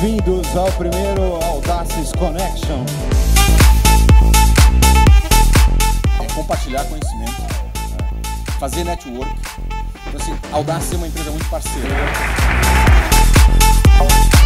Bem-vindos ao primeiro Audaces Connection. É compartilhar conhecimento, né? Fazer network. Então, assim, a Audaces é uma empresa muito parceira.